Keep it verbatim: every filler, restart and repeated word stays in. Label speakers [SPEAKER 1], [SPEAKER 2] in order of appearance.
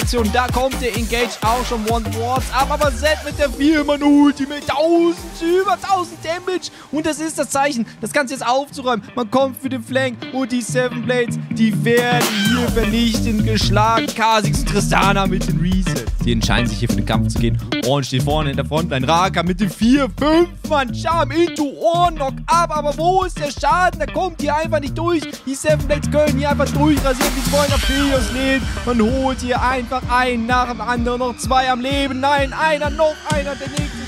[SPEAKER 1] Animation. Da kommt der Engage auch schon One Wards ab. Aber Zed mit der vier Mann Ultimate. tausend, über tausend Damage. Und das ist das Zeichen, das Ganze jetzt aufzuräumen. Man kommt für den Flank. Und die Seven Blades, die werden hier vernichtend geschlagen. Kha'Zix und Tristana mit den Reset. Die entscheiden sich hier für den Kampf zu gehen. Orange steht vorne in der Frontline. Raka mit dem vier fünf Mann Charm into Ohren Knock ab. Aber wo ist der Schaden? Der kommt hier einfach nicht durch. Die Seven Blades können hier einfach durchrasieren. Die wollen auf Helios nehmen. Man holt hier einfach einen nach dem anderen. Noch zwei am Leben. Nein, einer, noch einer. Der nächste